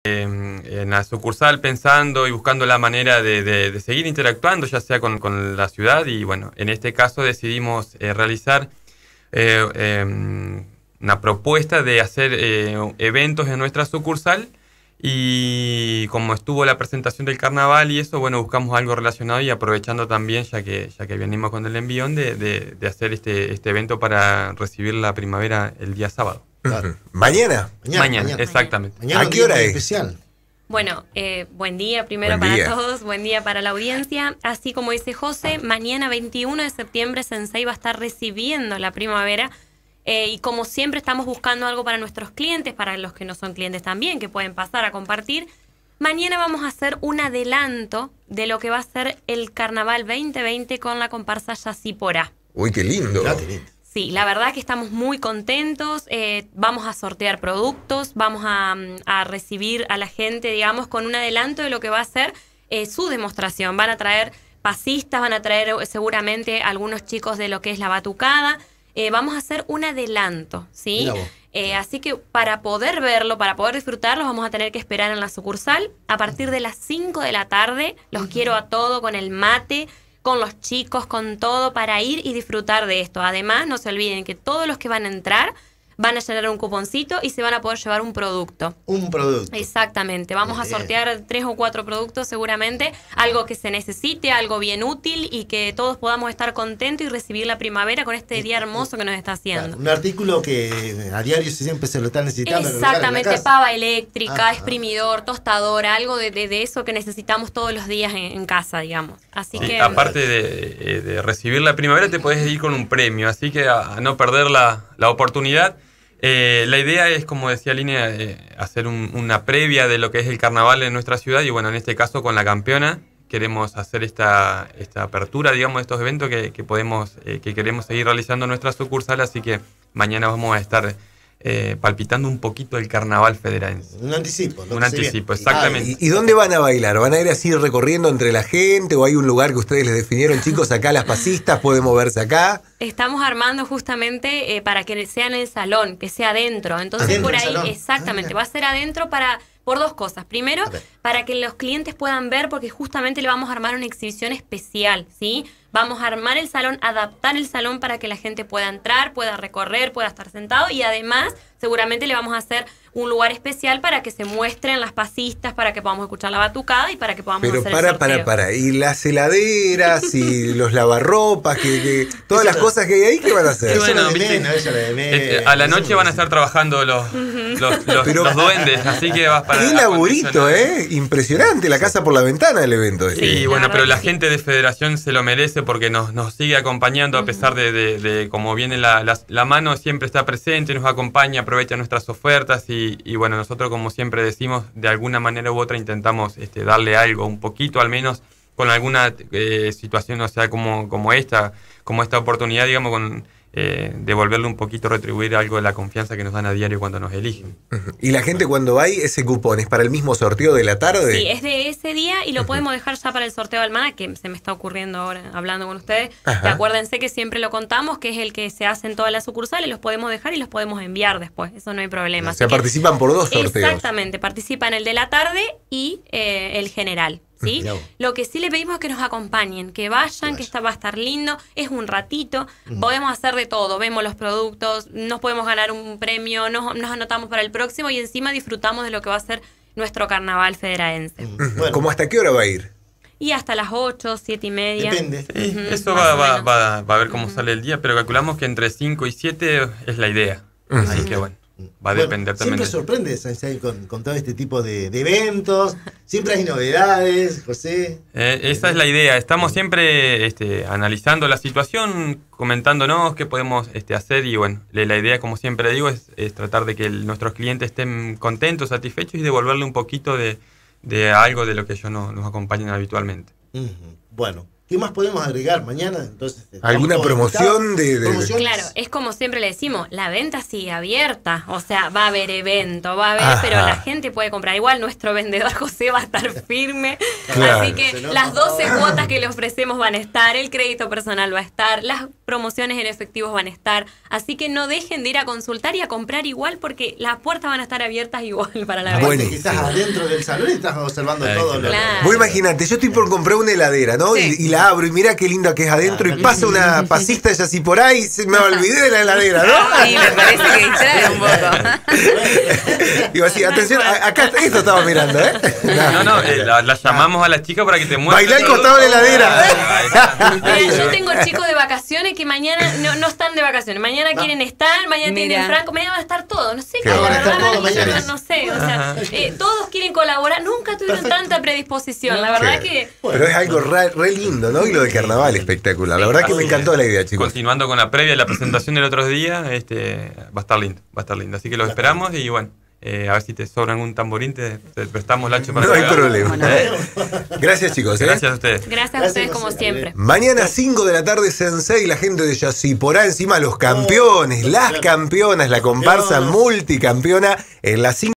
en la sucursal pensando y buscando la manera de seguir interactuando, ya sea con la ciudad, y bueno, en este caso decidimos realizar una propuesta de hacer eventos en nuestra sucursal. Y como estuvo la presentación del carnaval y eso, bueno, buscamos algo relacionado y aprovechando también, ya que venimos con el envión, de hacer este evento para recibir la primavera el día sábado. Claro. ¿Mañana? Mañana, exactamente. Mañana, ¿a qué hora es? Especial. Bueno, buen día primero para todos, buen día para la audiencia. Así como dice José, mañana 21 de septiembre Sensei va a estar recibiendo la primavera. Y como siempre estamos buscando algo para nuestros clientes, para los que no son clientes también, que pueden pasar a compartir. Mañana vamos a hacer un adelanto de lo que va a ser el Carnaval 2020 con la comparsa Yacyporá. Uy, qué lindo. Sí, la verdad que estamos muy contentos. Vamos a sortear productos, vamos a recibir a la gente, digamos, con un adelanto de lo que va a ser su demostración. Van a traer pasistas, van a traer seguramente algunos chicos de lo que es la batucada. Vamos a hacer un adelanto, ¿sí? Así que para poder verlo, para poder disfrutarlo, vamos a tener que esperar en la sucursal. A partir de las 5 de la tarde, los quiero a todo con el mate, con los chicos, con todo, para ir y disfrutar de esto. Además, no se olviden que todos los que van a entrar van a llenar un cuponcito y se van a poder llevar un producto. Un producto. Exactamente. Vamos a sortear 3 o 4 productos seguramente. Algo que se necesite, algo bien útil y que todos podamos estar contentos y recibir la primavera con este día hermoso que nos está haciendo. Claro, un artículo que a diario siempre se lo están necesitando. Exactamente. Pava eléctrica, exprimidor, tostadora, algo de eso que necesitamos todos los días en casa, digamos. Así que aparte de recibir la primavera, te podés ir con un premio. Así que a no perder la oportunidad. La idea es, como decía Línea, hacer una previa de lo que es el carnaval en nuestra ciudad y bueno, en este caso con la campeona queremos hacer esta apertura, digamos, de estos eventos que queremos seguir realizando en nuestra sucursal, así que mañana vamos a estar palpitando un poquito el carnaval federalense. Un anticipo. Un anticipo, exactamente. ¿Y dónde van a bailar? ¿Van a ir así recorriendo entre la gente o hay un lugar que ustedes les definieron? Chicos, acá las pasistas pueden moverse acá. Estamos armando justamente para que sea en el salón, que sea adentro. Entonces ¿Adentro por ahí, salón? exactamente, va a ser adentro por 2 cosas. Primero, para que los clientes puedan ver, porque justamente le vamos a armar una exhibición especial, ¿sí? Vamos a armar el salón, adaptar el salón para que la gente pueda entrar, pueda recorrer, pueda estar sentado y además seguramente le vamos a hacer un lugar especial para que se muestren las pasistas, para que podamos escuchar la batucada y para que podamos hacer el sorteo. Para. Y las heladeras y los lavarropas, todas las cosas que hay ahí, ¿qué van a hacer? Bueno, a la noche van a estar trabajando los duendes, así que vas para... ¡Qué laburito, impresionante! La casa por la ventana del evento. Sí, bueno, pero la gente de Federación se lo merece porque nos sigue acompañando a pesar de como viene la mano, siempre está presente, nos acompaña, aprovecha nuestras ofertas y bueno, nosotros como siempre decimos, de alguna manera u otra intentamos darle algo, un poquito al menos, con alguna situación, o sea, como esta oportunidad, digamos, con devolverle un poquito, retribuir algo de la confianza que nos dan a diario cuando nos eligen. ¿Y la gente cuando va ahí, ese cupón es para el mismo sorteo de la tarde? Sí, es de ese día y lo podemos dejar ya para el sorteo del MANA, que se me está ocurriendo ahora hablando con ustedes. Que acuérdense que siempre lo contamos, que es el que se hace en todas las sucursales, los podemos dejar y los podemos enviar después, eso no hay problema. O sea, participan por 2 sorteos. Exactamente, participan el de la tarde y el general. ¿Sí? Lo que sí le pedimos es que nos acompañen, que vayan, que va a estar lindo, es un ratito, podemos hacer de todo, vemos los productos, nos podemos ganar un premio, nos anotamos para el próximo y encima disfrutamos de lo que va a ser nuestro carnaval federalense. Bueno. ¿Cómo hasta qué hora va a ir? Y hasta las 8, 7 y media. Depende. Sí, eso va a ver cómo sale el día, pero calculamos que entre 5 y 7 es la idea. Así que bueno. Va a depender también. Siempre sorprende Sensei con todo este tipo de eventos. Siempre hay novedades, José. Esa es la idea. Estamos siempre analizando la situación, comentándonos qué podemos hacer. Y bueno, la idea, como siempre digo, es tratar de que nuestros clientes estén contentos, satisfechos y devolverle un poquito de algo de lo que ellos nos acompañan habitualmente. Bueno, ¿Qué más podemos agregar mañana? Entonces, ¿alguna promoción de...? ¿Promociones? Claro, es como siempre le decimos, la venta sigue abierta, o sea, va a haber evento, va a haber, Ajá. pero la gente puede comprar. Igual nuestro vendedor José va a estar firme, Claro. así que las 12 cuotas que le ofrecemos van a estar, el crédito personal va a estar, las promociones en efectivos van a estar, así que no dejen de ir a consultar y a comprar igual porque las puertas van a estar abiertas igual para la venta. Aparte que estás adentro del salón y estás observando todo. Claro. Vos imaginate, yo estoy por comprar una heladera, ¿no? Sí. Y la abro y mira qué linda que es adentro y pasa una pasista ella así por ahí, me olvidé de la heladera, ¿no? Sí, me parece que distrae un poco. Digo así, atención, acá esto estaba mirando, ¿eh? No, la llamamos a la chica para que te muestre. Bailá al costado de la heladera. Ahí está. Mira, yo tengo chicos de vacaciones que mañana no están de vacaciones, mañana quieren estar, mañana Mira. tienen franco, mañana van a estar todos, no sé, Qué la bueno. verdad, Van a estar todos mañana, mañana. no sé, o sea, todos quieren colaborar, nunca tuvieron tanta predisposición, la verdad Sí. que... Pero es algo re lindo, ¿no? Y lo de carnaval espectacular. La verdad que me encantó la idea, chicos. Continuando con la previa de la presentación del otro día, va a estar lindo, va a estar lindo. Así que los esperamos y bueno, a ver si te sobran un tamborín, te prestamos la para No hay pegar. problema. Gracias, chicos. Gracias a ustedes. Gracias a ustedes como siempre. Mañana 5 de la tarde, Sensei, la gente de Yacyporá, encima los campeones, las campeonas, la comparsa multicampeona en las 5.